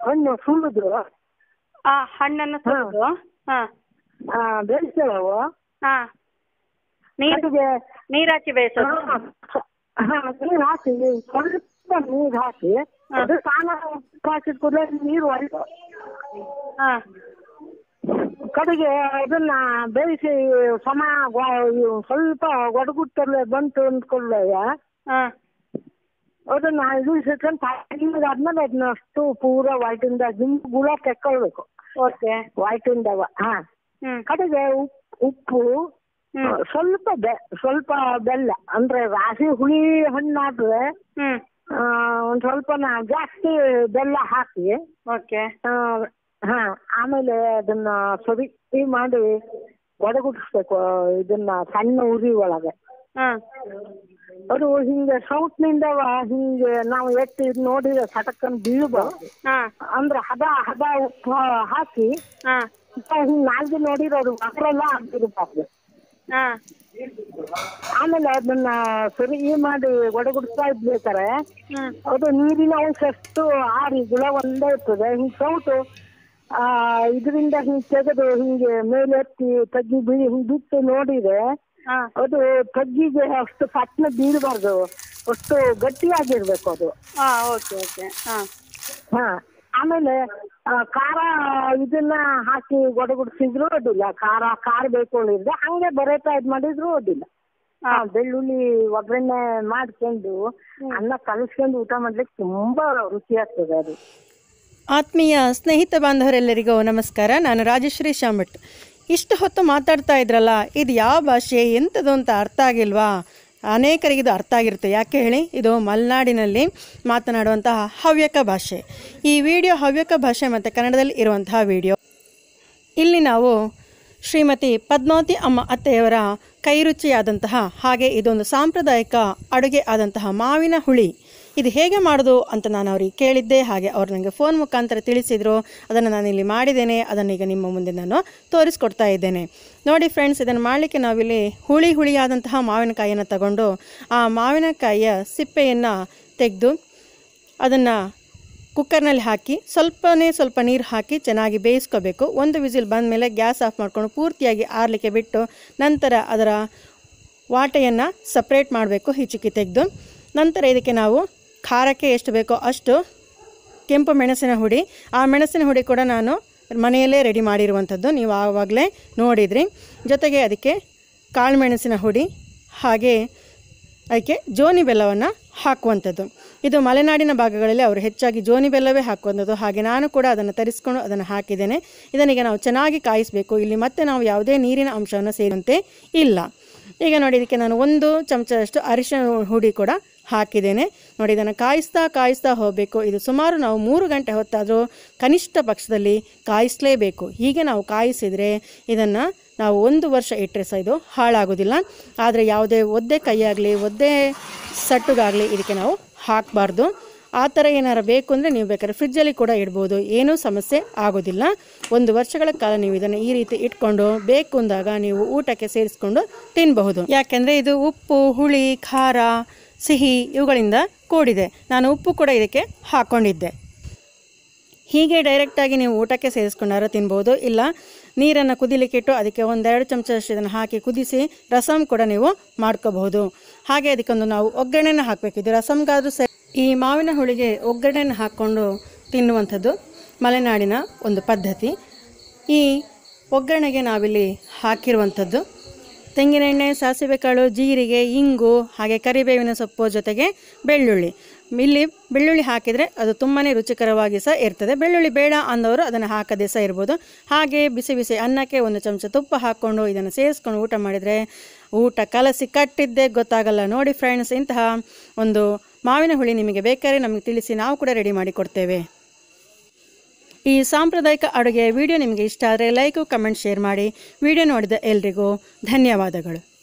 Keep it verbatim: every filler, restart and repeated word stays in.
ಹಣ್ಣು ಸುಲಿದು ಆ ಹಣ್ಣನ್ನು ಸುಲಿದು ಹಾ ಬೇಯಿಸ್ತೇವೆ. ಹಾ ನೀರು ನೀರು ಹಾಕಿ ಬೇಯಿಸೋದು. ನೀರು ಹಾಕಿ ಸ್ವಲ್ಪ ನೀರು ಹಾಕಿ ಅದು ಸ್ನಾನ ಹಾಕಿದ ಕೂಡಲೇ ನೀರು ಹೊರಟು ಕಡೆಗೆ ಅದನ್ನ ಬೇಯಿಸಿ ಸಮ ಸ್ವಲ್ಪ ಒಡಗುಟ್ಟಲ್ಲಿ ಬಂತು ಅಂದ್ಕೊಳ್ಳ ಅದನ್ನ ಇಳಿಸಿಕೊಂಡು ಆದ್ಮೇಲೆ ಅದನ್ನ ಅಷ್ಟು ಪೂರ ವೈಟಿಂದ ಗುಳ ತೆಕ್ಕೊಳ್ಬೇಕು. ಓಕೆ ವೈಟಿಂದವ. ಹಾ ಕಡೆಗೆ ಉಪ್ಪು ಸ್ವಲ್ಪ ಬೆ ಸ್ವಲ್ಪ ಬೆಲ್ಲ ಅಂದ್ರೆ ರಾಶಿ ಹುಳಿ ಹಣ್ಣಾದ್ರೆ ಒಂದ್ ಸ್ವಲ್ಪ ಜಾಸ್ತಿ ಬೆಲ್ಲ ಹಾಕಿ ಓಕೆ ಹಾ ಆಮೇಲೆ ಅದನ್ನ ಸರಿ ಮಾಡಿ ಒಡಗುಡಿಸ್ಬೇಕು ಇದನ್ನ ಸಣ್ಣ ಉರಿ ಒಳಗೆ. ಅದು ಹಿಂಗೆ ಸೌಟ್ನಿಂದ ಹಿಂಗೆ ನಾವು ಎತ್ತಿ ನೋಡಿದ್ರೆ ಸಟಕ್ಕನ್ ಬೀಳ್ಬಾರ್ದು. ಅಂದ್ರೆ ಹದ ಹದ ಉಪ್ಪು ಹಾಕಿ ಹಿಂಗ್ ನಾಲ್ಕು ನೋಡಿರೋದು ಮಕ್ಕಳೆಲ್ಲ ಆಗಿರ್ಬಾರ್ದು. ಆಮೇಲೆ ಅದನ್ನ ಸರಿ ಮಾಡಿ ಒಡಗುಡಿಸ್ತಾ ಇದ್ಬೇಕಾರೆ ಅದು ನೀರಿನ ಅಂಶ ಅಷ್ಟು ಆರಿ ಗುಳ ಒಂದೇ ಇರ್ತದೆ. ಹಿಂಗ್ ಸೌಟು ಆ ಇದರಿಂದ ಹಿಂಗ್ ತೆಗೆದು ಹಿಂಗೆ ಮೇಲೆತ್ತಿ ತಗ್ಗಿ ಬೀ ಹಿಂಗ್ ಬಿಟ್ಟು ನೋಡಿದ್ರೆ ಅದು ತಗ್ಗಿಗೆ ಅಷ್ಟು ಪಟ್ನ ಬೀಳಬಾರ್ದು, ಅಷ್ಟು ಗಟ್ಟಿಯಾಗಿರ್ಬೇಕು ಅದು. ಹಾ ಆಮೇಲೆ ಖಾರ ಇದನ್ನ ಹಾಕಿ ಒಡಗುಡಿಸಿದ್ರು ಅಡ್ಡಿಲ್ಲ. ಖಾರ ಖಾರ ಬೇಕೊಂಡಿದ್ರೆ ಹಂಗೆ ಬರೇತಾ ಇದ್ ಮಾಡಿದ್ರು ಅಡ್ಡಿಲ್ಲ. ಬೆಳ್ಳುಳ್ಳಿ ಒಗ್ಗರಣೆ ಮಾಡ್ಕೊಂಡು ಅನ್ನ ಕಲಿಸ್ಕೊಂಡು ಊಟ ಮಾಡ್ಲಿಕ್ಕೆ ತುಂಬಾ ರುಚಿ ಆಗ್ತದೆ ಅದು. ಆತ್ಮೀಯ ಸ್ನೇಹಿತ ಬಾಂಧವರೆಲ್ಲರಿಗೂ ನಮಸ್ಕಾರ. ನಾನು ರಾಜಶ್ರೀ ಶಾಮಟ್. ಇಷ್ಟು ಹೊತ್ತು ಮಾತಾಡ್ತಾ ಇದ್ರಲ್ಲ, ಇದು ಯಾವ ಭಾಷೆ ಎಂಥದ್ದು ಅಂತ ಅರ್ಥ ಆಗಿಲ್ವಾ? ಅನೇಕರಿಗೆ ಇದು ಅರ್ಥ ಆಗಿರುತ್ತೆ. ಯಾಕೆ ಹೇಳಿ, ಇದು ಮಲೆನಾಡಿನಲ್ಲಿ ಮಾತನಾಡುವಂತಹ ಹವ್ಯಕ ಭಾಷೆ. ಈ ವಿಡಿಯೋ ಹವ್ಯಕ ಭಾಷೆ ಮತ್ತು ಕನ್ನಡದಲ್ಲಿ ಇರುವಂತಹ ವಿಡಿಯೋ. ಇಲ್ಲಿ ನಾವು ಶ್ರೀಮತಿ ಪದ್ಮಾವತಿ ಅಮ್ಮ ಅತ್ತೆಯವರ ಕೈರುಚಿಯಾದಂತಹ ಹಾಗೆ ಇದೊಂದು ಸಾಂಪ್ರದಾಯಿಕ ಅಡುಗೆ ಆದಂತಹ ಮಾವಿನ ಹುಳಿ ಇದು ಹೇಗೆ ಮಾಡೋದು ಅಂತ ನಾನು ಅವ್ರಿಗೆ ಕೇಳಿದ್ದೆ. ಹಾಗೆ ಅವ್ರು ನನಗೆ ಫೋನ್ ಮುಖಾಂತರ ತಿಳಿಸಿದರು. ಅದನ್ನು ನಾನು ಇಲ್ಲಿ ಮಾಡಿದ್ದೇನೆ. ಅದನ್ನು ಈಗ ನಿಮ್ಮ ಮುಂದೆ ನಾನು ತೋರಿಸ್ಕೊಡ್ತಾ ಇದ್ದೇನೆ. ನೋಡಿ ಫ್ರೆಂಡ್ಸ್, ಇದನ್ನು ಮಾಡಲಿಕ್ಕೆ ನಾವಿಲ್ಲಿ ಹುಳಿ ಹುಳಿಯಾದಂತಹ ಮಾವಿನಕಾಯಿಯನ್ನು ತಗೊಂಡು ಆ ಮಾವಿನಕಾಯಿಯ ಸಿಪ್ಪೆಯನ್ನು ತೆಗೆದು ಅದನ್ನು ಕುಕ್ಕರ್ನಲ್ಲಿ ಹಾಕಿ ಸ್ವಲ್ಪನೇ ಸ್ವಲ್ಪ ನೀರು ಹಾಕಿ ಚೆನ್ನಾಗಿ ಬೇಯಿಸ್ಕೋಬೇಕು. ಒಂದು ವಿಸಿಲ್ ಬಂದ ಮೇಲೆ ಗ್ಯಾಸ್ ಆಫ್ ಮಾಡಿಕೊಂಡು ಪೂರ್ತಿಯಾಗಿ ಆರಲಿಕ್ಕೆ ಬಿಟ್ಟು ನಂತರ ಅದರ ವಾಟೆಯನ್ನು ಸಪ್ರೇಟ್ ಮಾಡಬೇಕು, ಹಿಚುಕಿ ತೆಗೆದು. ನಂತರ ಇದಕ್ಕೆ ನಾವು ಖಾರಕ್ಕೆ ಎಷ್ಟು ಬೇಕೋ ಅಷ್ಟು ಕೆಂಪು ಮೆಣಸಿನ ಹುಡಿ, ಆ ಮೆಣಸಿನ ಹುಡಿ ಕೂಡ ನಾನು ಮನೆಯಲ್ಲೇ ರೆಡಿ ಮಾಡಿರುವಂಥದ್ದು, ನೀವು ಆವಾಗಲೇ ನೋಡಿದ್ರಿ. ಜೊತೆಗೆ ಅದಕ್ಕೆ ಕಾಳು ಮೆಣಸಿನ ಹುಡಿ ಹಾಗೆ ಅದಕ್ಕೆ ಜೋನಿ ಬೆಲ್ಲವನ್ನು ಹಾಕುವಂಥದ್ದು. ಇದು ಮಲೆನಾಡಿನ ಭಾಗಗಳಲ್ಲಿ ಅವರು ಹೆಚ್ಚಾಗಿ ಜೋನಿ ಬೆಲ್ಲವೇ ಹಾಕುವಂಥದ್ದು. ಹಾಗೆ ನಾನು ಕೂಡ ಅದನ್ನು ತರಿಸ್ಕೊಂಡು ಅದನ್ನು ಹಾಕಿದ್ದೇನೆ. ಇದನ್ನೀಗ ನಾವು ಚೆನ್ನಾಗಿ ಕಾಯಿಸಬೇಕು. ಇಲ್ಲಿ ಮತ್ತೆ ನಾವು ಯಾವುದೇ ನೀರಿನ ಅಂಶವನ್ನು ಸೇರುವಂತೆ ಇಲ್ಲ. ಈಗ ನೋಡಿ, ಇದಕ್ಕೆ ನಾನು ಒಂದು ಚಮಚದಷ್ಟು ಅರಿಶಿನ ಹುಡಿ ಕೂಡ ಹಾಕಿದ್ದೇನೆ. ನೋಡಿ, ಇದನ್ನು ಕಾಯಿಸ್ತಾ ಕಾಯಿಸ್ತಾ ಹೋಗಬೇಕು. ಇದು ಸುಮಾರು ನಾವು ಮೂರು ಗಂಟೆ ಹೊತ್ತಾದರೂ ಕನಿಷ್ಠ ಪಕ್ಷದಲ್ಲಿ ಕಾಯಿಸಲೇಬೇಕು. ಹೀಗೆ ನಾವು ಕಾಯಿಸಿದರೆ ಇದನ್ನು ನಾವು ಒಂದು ವರ್ಷ ಇಟ್ಟರೆ ಸಹ ಇದು ಹಾಳಾಗೋದಿಲ್ಲ. ಆದರೆ ಯಾವುದೇ ಒದ್ದೆ ಕೈಯಾಗಲಿ ಒದ್ದೆ ಸಟ್ಟುಗಾಗಲಿ ಇದಕ್ಕೆ ನಾವು ಹಾಕಬಾರ್ದು. ಆ ಥರ ಏನಾರು ಬೇಕು ಅಂದರೆ ನೀವು ಬೇಕಾದ್ರೆ ಫ್ರಿಜ್ಜಲ್ಲಿ ಕೂಡ ಇಡ್ಬೋದು, ಏನೂ ಸಮಸ್ಯೆ ಆಗೋದಿಲ್ಲ. ಒಂದು ವರ್ಷಗಳ ಕಾಲ ನೀವು ಇದನ್ನು ಈ ರೀತಿ ಇಟ್ಕೊಂಡು ಬೇಕು ಅಂದಾಗ ನೀವು ಊಟಕ್ಕೆ ಸೇರಿಸ್ಕೊಂಡು ತಿನ್ನಬಹುದು. ಯಾಕೆಂದರೆ ಇದು ಉಪ್ಪು, ಹುಳಿ, ಖಾರ, ಸಿಹಿ ಇವುಗಳಿಂದ ಕೂಡಿದೆ. ನಾನು ಉಪ್ಪು ಕೂಡ ಇದಕ್ಕೆ ಹಾಕ್ಕೊಂಡಿದ್ದೆ. ಹೀಗೆ ಡೈರೆಕ್ಟಾಗಿ ನೀವು ಊಟಕ್ಕೆ ಸೇರಿಸ್ಕೊಂಡಾರು ತಿನ್ಬೋದು. ಇಲ್ಲ ನೀರನ್ನು ಕುದಿಲಿಕ್ಕಿಟ್ಟು ಅದಕ್ಕೆ ಒಂದೆರಡು ಚಮಚದಷ್ಟು ಇದನ್ನು ಹಾಕಿ ಕುದಿಸಿ ರಸಮ್ ಕೂಡ ನೀವು ಮಾಡ್ಕೋಬಹುದು. ಹಾಗೆ ಅದಕ್ಕೊಂದು ನಾವು ಒಗ್ಗರಣೆನ ಹಾಕಬೇಕು. ಇದು ರಸಮ್ಗಾದರೂ ಸರಿ. ಈ ಮಾವಿನ ಹುಳಿಗೆ ಒಗ್ಗರಣೆನ ಹಾಕ್ಕೊಂಡು ತಿನ್ನುವಂಥದ್ದು ಮಲೆನಾಡಿನ ಒಂದು ಪದ್ಧತಿ. ಈ ಒಗ್ಗರಣೆಗೆ ನಾವಿಲ್ಲಿ ಹಾಕಿರುವಂಥದ್ದು ತೆಂಗಿನೆಣ್ಣೆ, ಸಾಸಿವೆ ಕಾಳು, ಜೀರಿಗೆ, ಇಂಗು ಹಾಗೆ ಕರಿಬೇವಿನ ಸೊಪ್ಪು ಜೊತೆಗೆ ಬೆಳ್ಳುಳ್ಳಿ. ಇಲ್ಲಿ ಬೆಳ್ಳುಳ್ಳಿ ಹಾಕಿದರೆ ಅದು ತುಂಬಾ ರುಚಿಕರವಾಗಿ ಸಹ ಇರ್ತದೆ. ಬೆಳ್ಳುಳ್ಳಿ ಬೇಡ ಅಂದವರು ಅದನ್ನು ಹಾಕದೇ ಸಹ ಇರ್ಬೋದು. ಹಾಗೆ ಬಿಸಿ ಬಿಸಿ ಅನ್ನಕ್ಕೆ ಒಂದು ಚಮಚ ತುಪ್ಪ ಹಾಕ್ಕೊಂಡು ಇದನ್ನು ಸೇರಿಸ್ಕೊಂಡು ಊಟ ಮಾಡಿದರೆ ಊಟ ಕಲಸಿ ಕಟ್ಟಿದ್ದೇ ಗೊತ್ತಾಗಲ್ಲ. ನೋಡಿ ಫ್ರೆಂಡ್ಸ್, ಇಂತಹ ಒಂದು ಮಾವಿನ ಹುಳಿ ನಿಮಗೆ ಬೇಕಾದ್ರೆ ನಮಗೆ ತಿಳಿಸಿ, ನಾವು ಕೂಡ ರೆಡಿ ಮಾಡಿ ಕೊಡ್ತೇವೆ. ಈ ಸಾಂಪ್ರದಾಯಿಕ ಅಡುಗೆಯ ವಿಡಿಯೋ ನಿಮಗೆ ಇಷ್ಟ ಆದರೆ ಲೈಕು, ಕಮೆಂಟ್, ಶೇರ್ ಮಾಡಿ. ವಿಡಿಯೋ ನೋಡಿದ ಎಲ್ರಿಗೂ ಧನ್ಯವಾದಗಳು.